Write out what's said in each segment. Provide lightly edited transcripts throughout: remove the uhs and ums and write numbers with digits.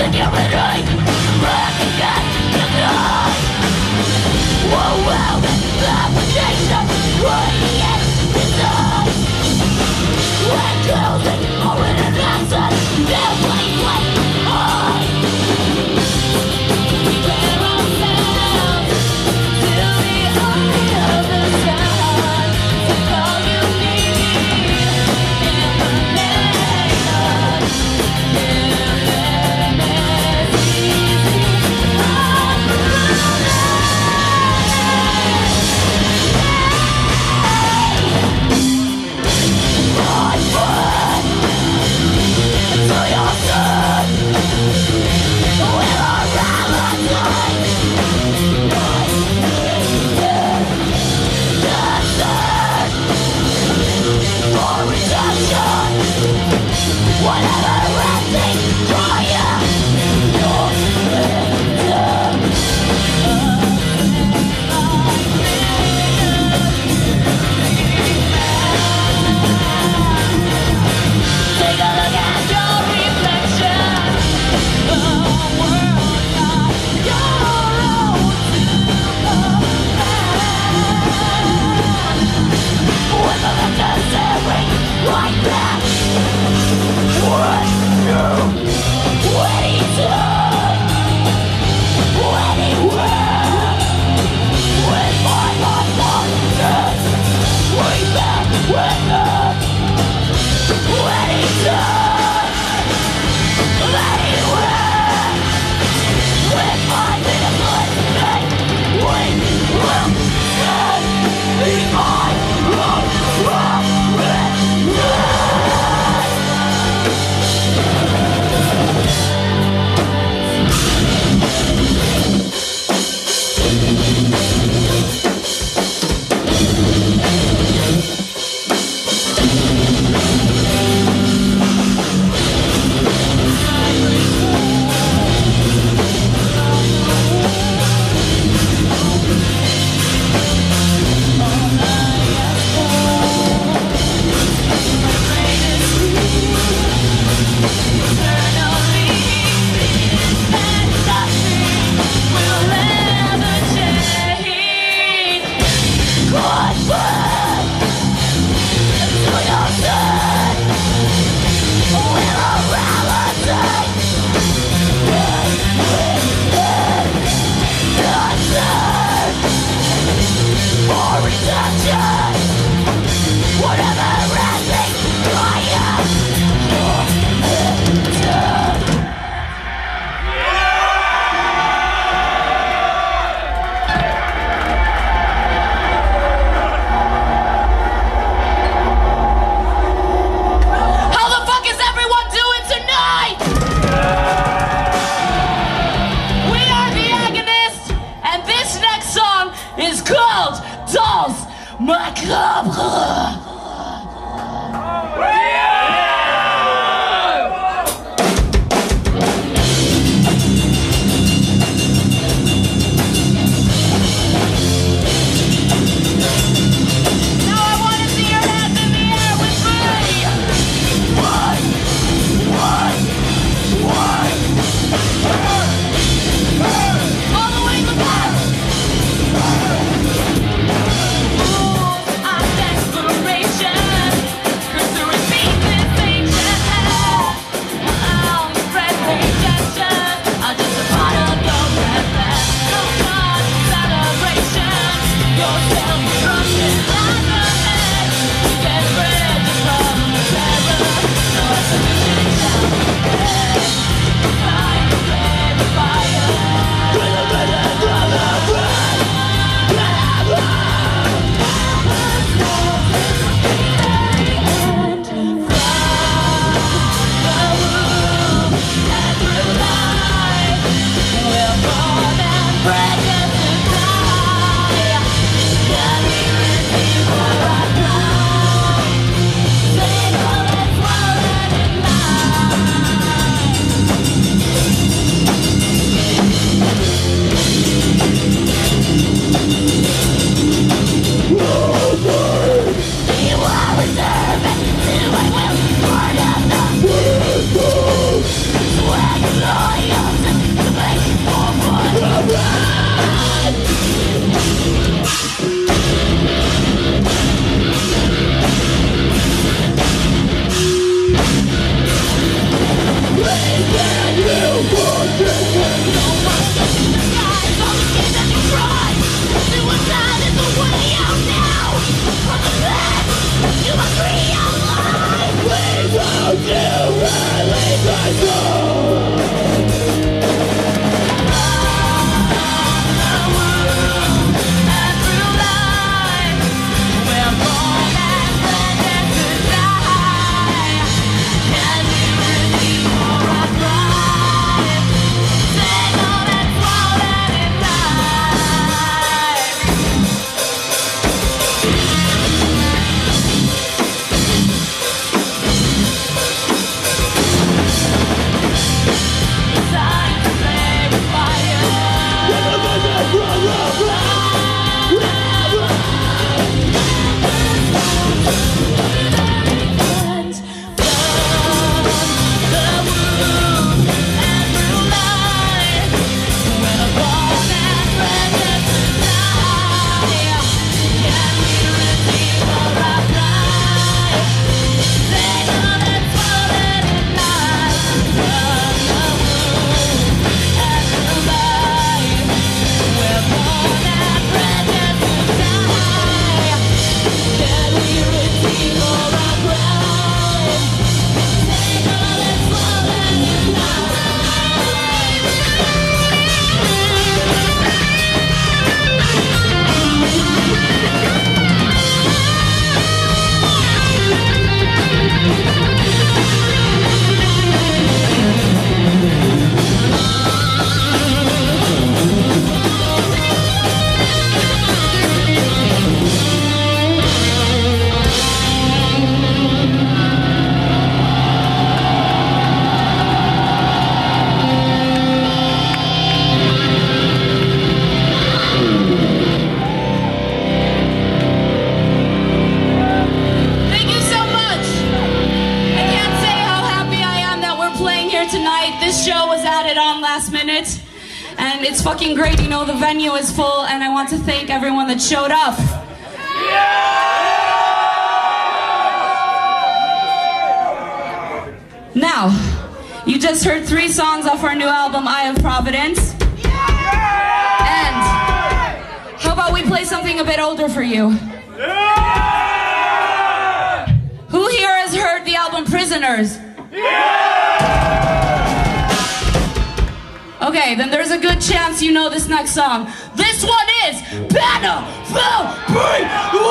Swag liar. it. And it's fucking great, you know, the venue is full, and I want to thank everyone that showed up. Now, you just heard 3 songs off our new album, Eye of Providence. And how about we play something a bit older for you? Who here has heard the album Prisoners? Okay, then there's a good chance you know this next song. This one is Banner for Free!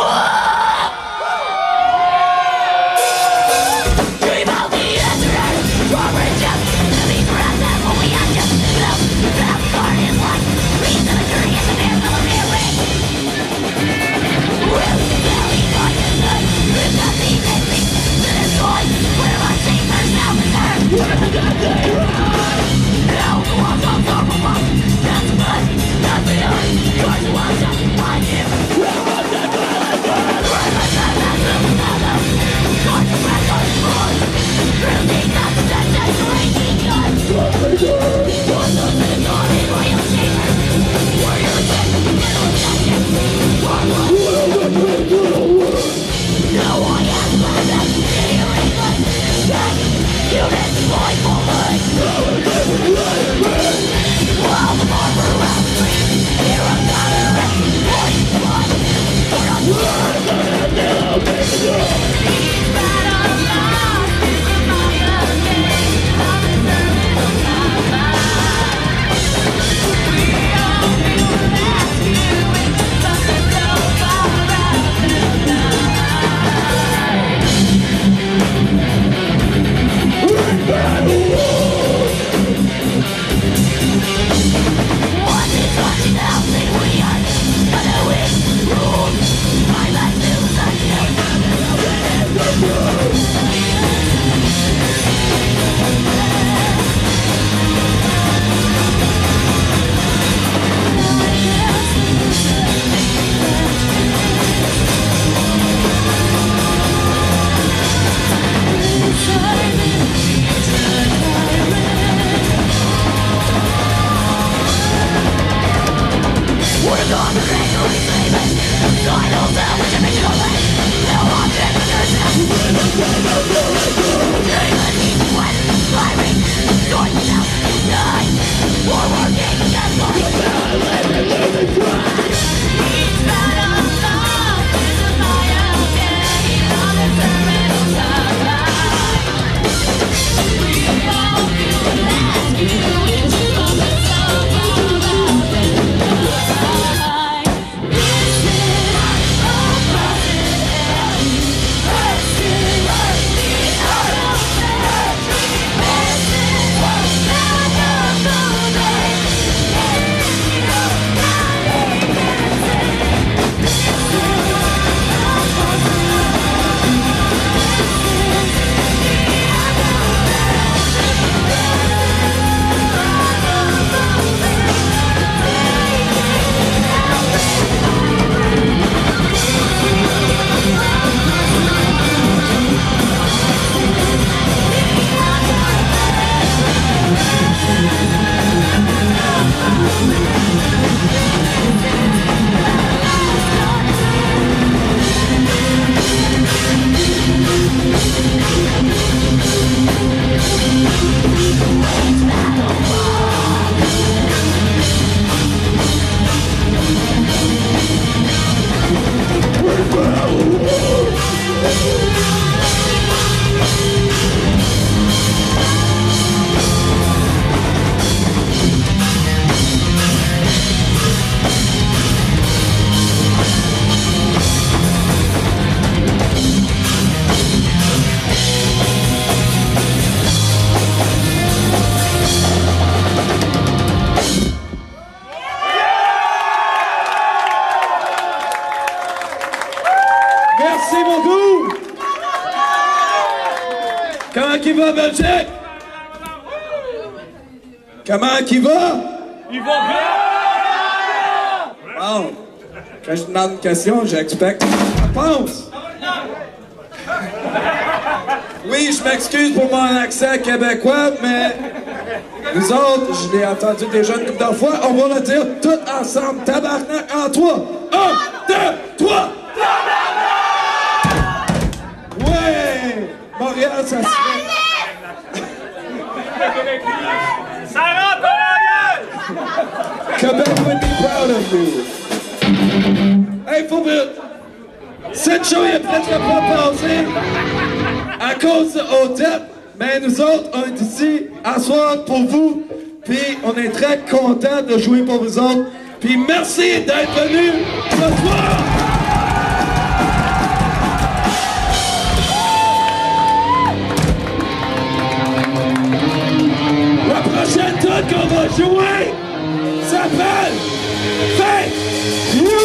Merci beaucoup! Comment il va, Belgique? Comment il va? Il va bien! Bon, quand je demande une question, j'expecte une réponse. Oui, je m'excuse pour mon accent québécois, mais Nous autres, je l'ai entendu déjà une couple de fois, on va le dire tout ensemble, tabarnak, en 3. 1, 2, 3! Ouais! Montréal, ça se fait. Ça rentre dans la gueule! Québec would be proud of you. Hey, faut vite! Cette show est presque pas passée à cause de Odette, mais nous autres, on est ici à soir pour vous, puis on est très contents de jouer pour vous autres, puis merci d'être venus ce soir! La prochaine tune qu'on va jouer s'appelle Thank You!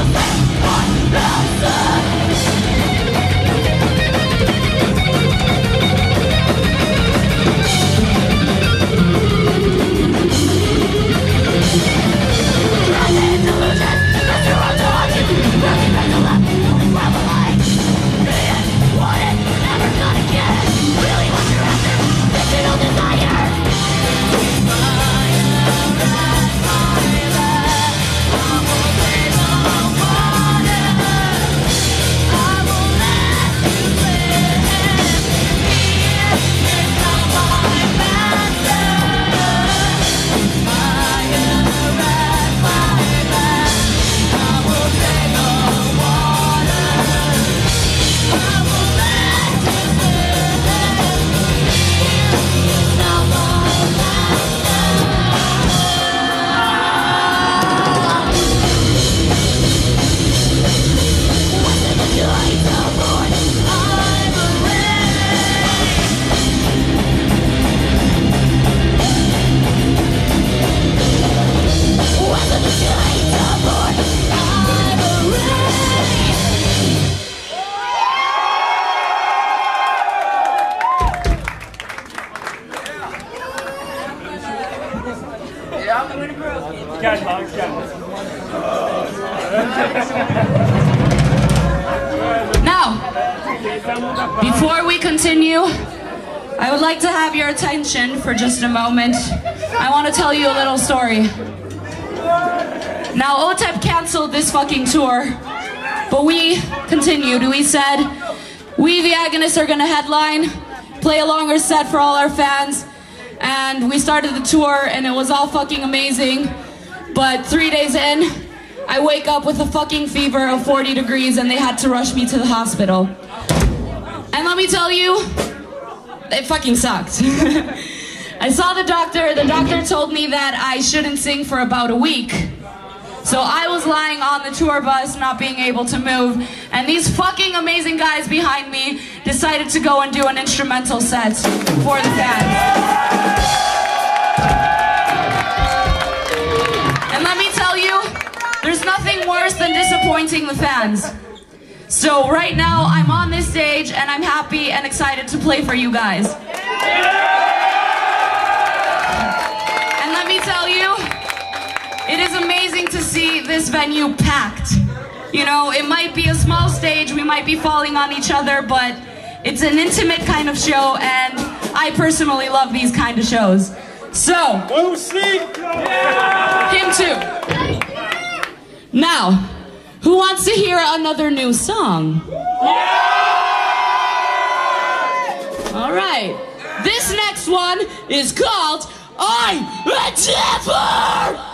Now, before we continue, I would like to have your attention for just a moment. I want to tell you a little story. Now, OTEP canceled this fucking tour, but we continued. We said, we the Agonists are gonna headline, play a longer set for all our fans, and we started the tour and it was all fucking amazing. But 3 days in, I wake up with a fucking fever of 40 degrees and they had to rush me to the hospital. And let me tell you, it fucking sucked. I saw the doctor told me that I shouldn't sing for about a week. So I was lying on the tour bus, not being able to move, and these fucking amazing guys behind me decided to go and do an instrumental set for the fans. And let me tell you, there's nothing worse than disappointing the fans. So right now, I'm on this stage, and I'm happy and excited to play for you guys. And let me tell you, it is amazing to see this venue packed. You know, it might be a small stage, we might be falling on each other, but it's an intimate kind of show, and I personally love these kind of shows. So, him too. Now, who wants to hear another new song? All right, this next one is called I'm a Devil!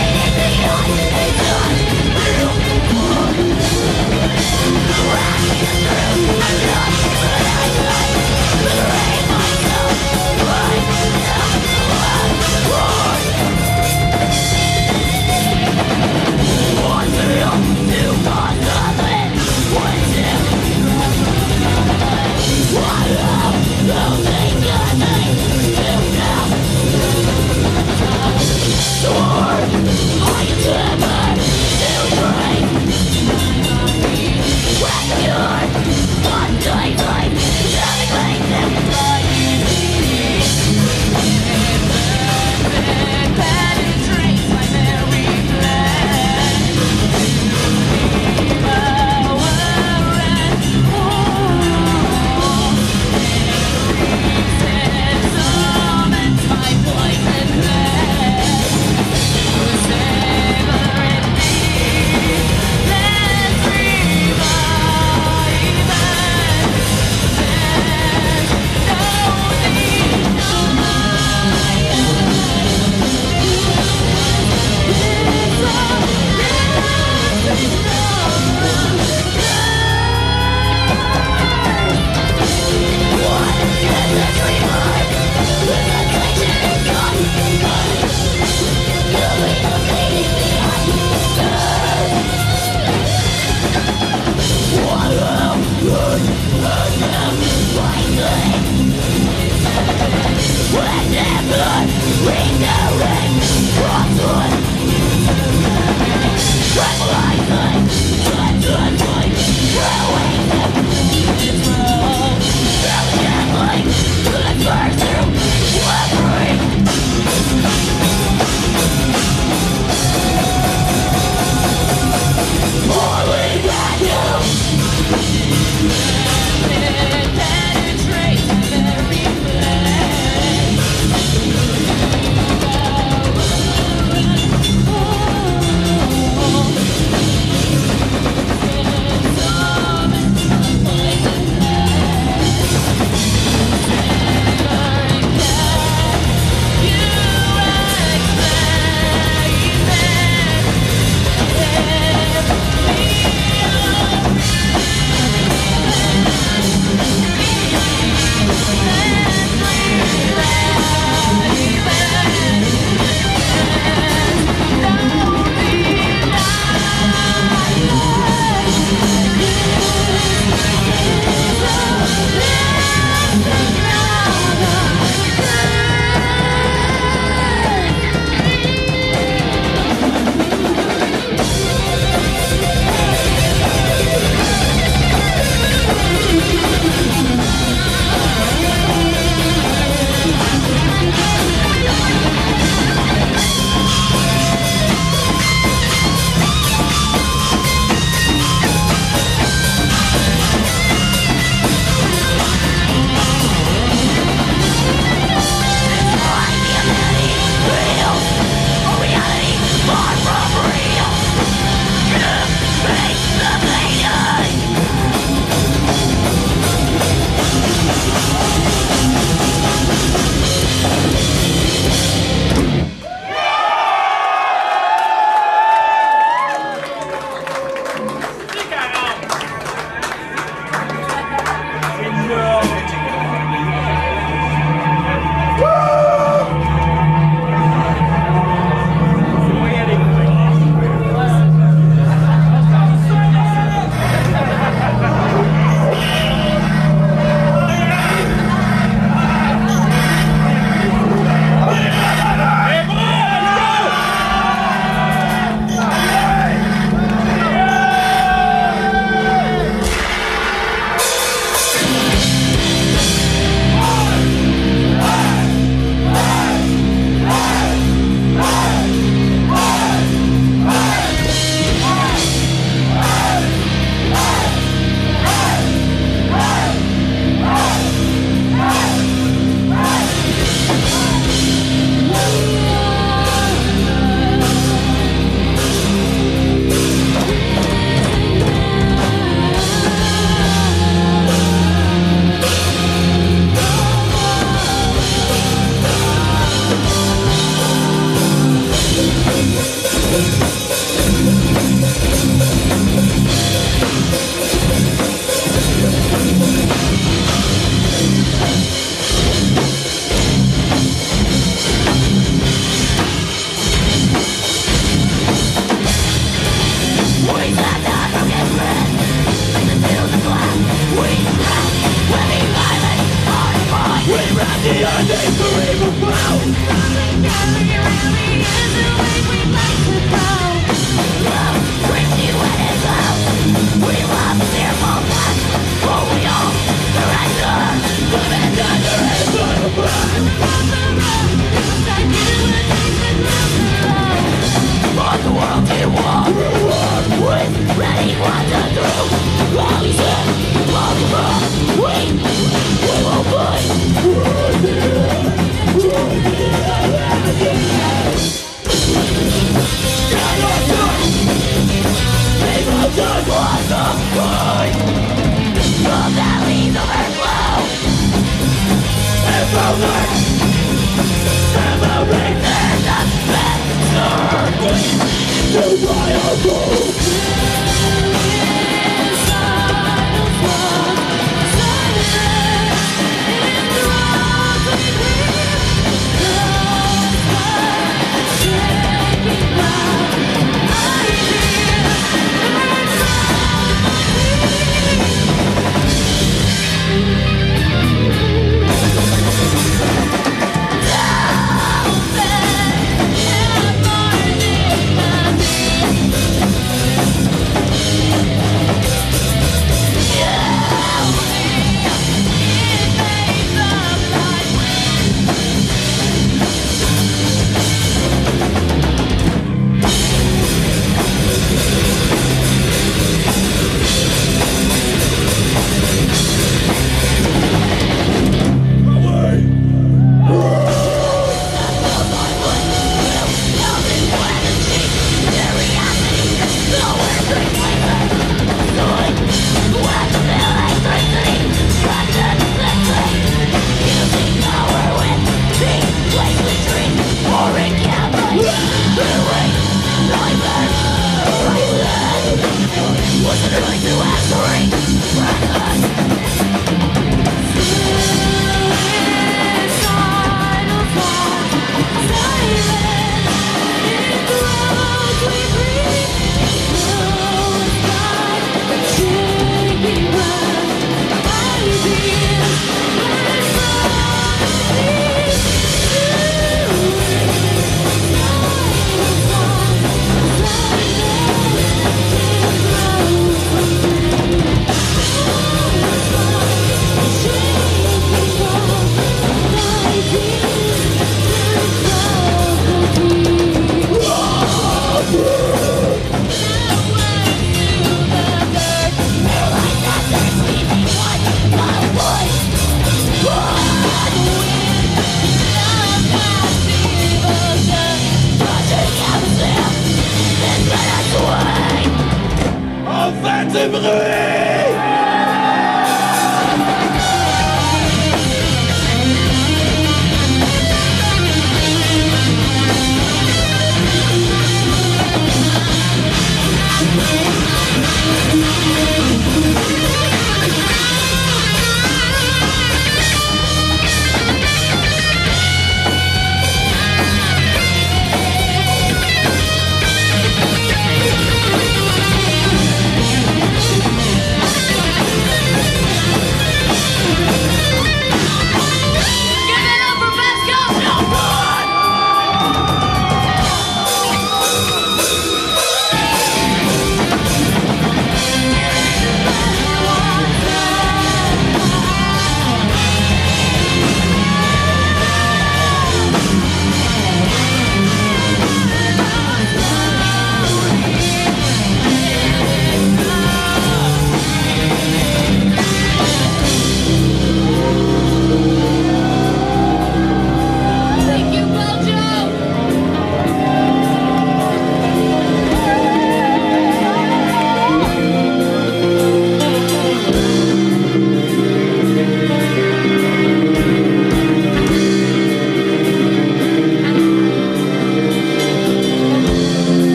Rock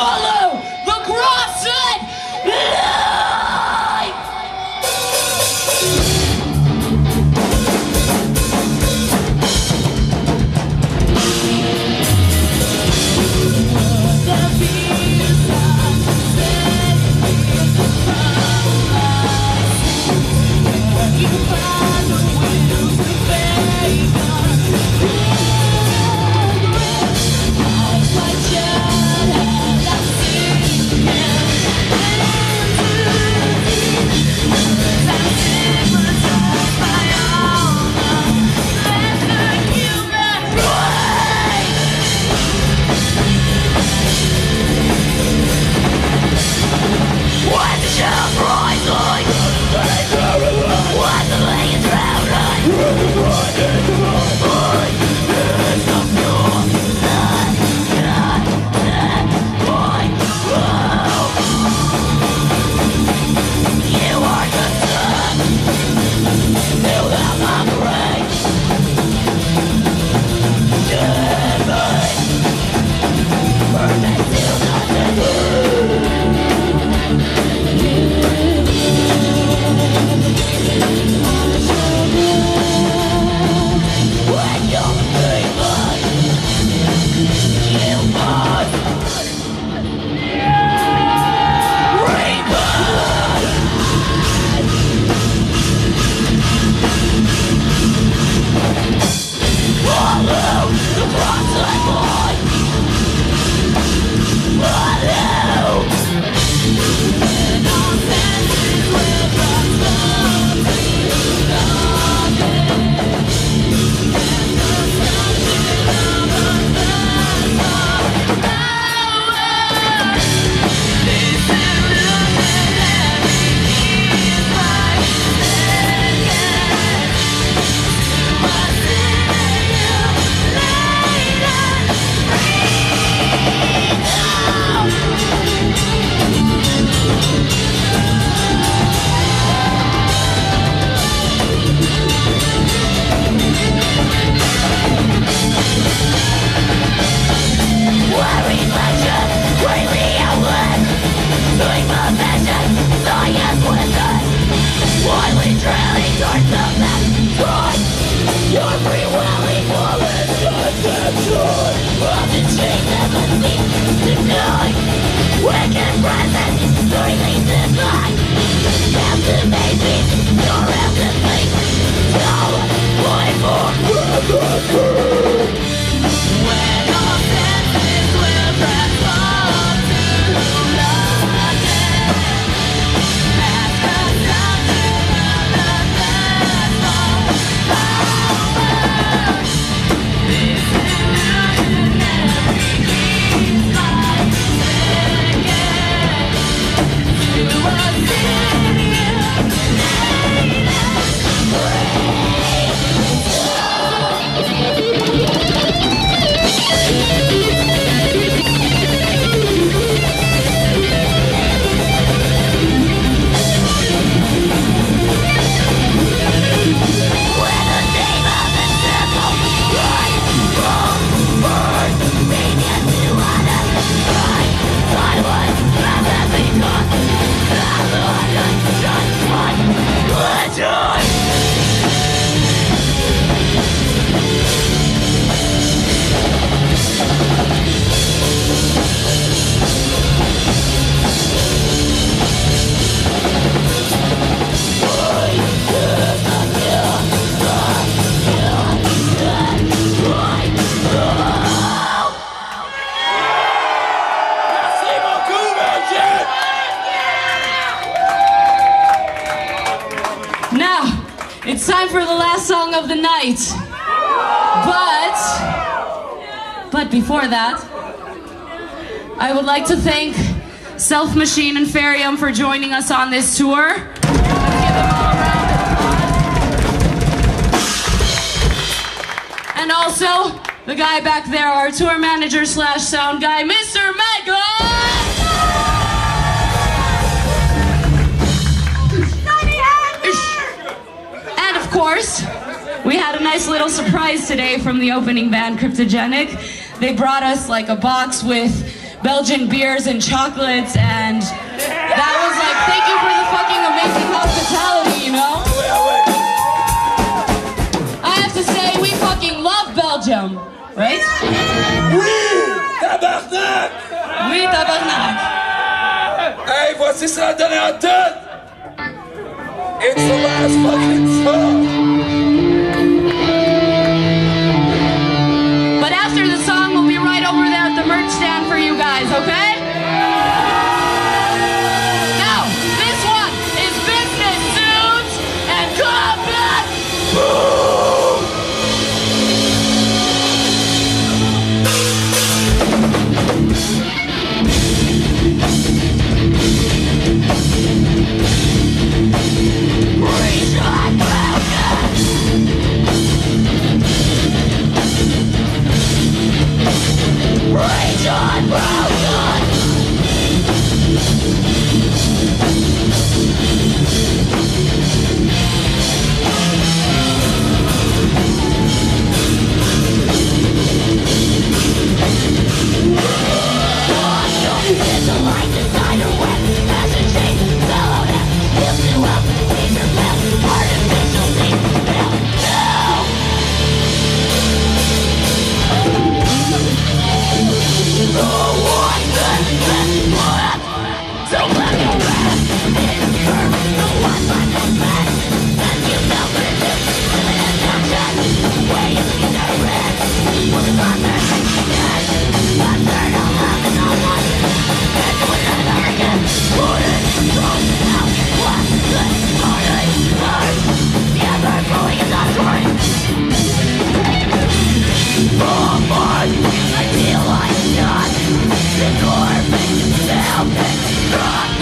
follow the CrossFit Life! It's time for the last song of the night. But before that, I would like to thank Self Machine and Farium for joining us on this tour. Give them all a round of applause. And also, the guy back there, our tour manager / sound guy, Mr. Michael! Of course, we had a nice little surprise today from the opening band, Cryptogenic. They brought us like a box with Belgian beers and chocolates, and that was like, thank you for the fucking amazing hospitality, you know? I have to say, we fucking love Belgium, right? Oui, tabarnak! Oui, tabarnak. Hey, voici sa dernière tune! It's the last fucking song! But after the song, we'll be right over there at the merch stand for you guys, okay? Now, this one is Business Suits and Combat Boom! Rage on broken. It's a light designer web, fashion shape, fellow F, lift you up, feature best, artificial seat, build, so let me rest in the curve, the one by the back, and you know what it is, limited action, way you get a red, with the content, yes, but they're not having no one, and do it again, put it, throw it out, what, good, hard, hard, the ever-growing industry, oh boy, I feel like not, ignore me, help me, rock,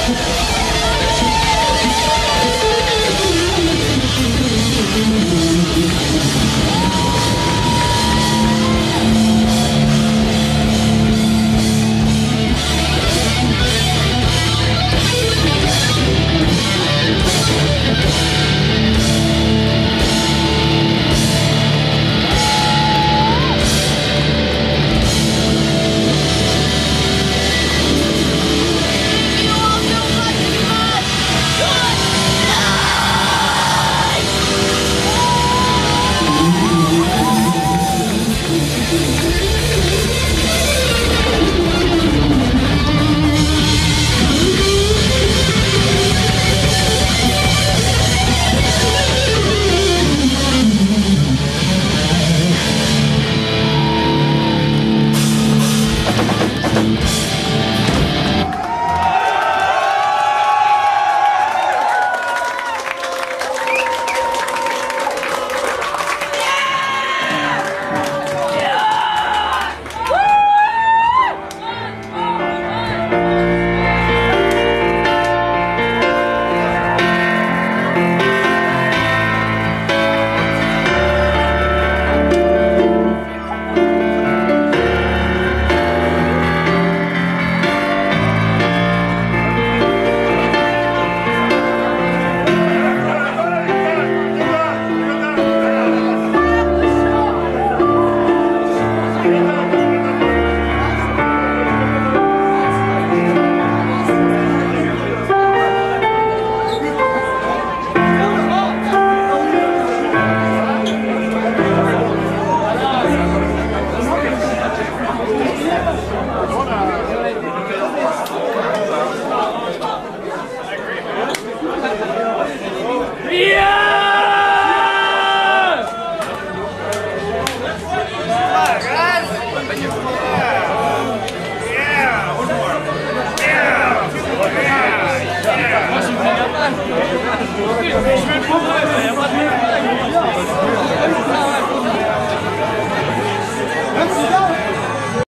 Je vais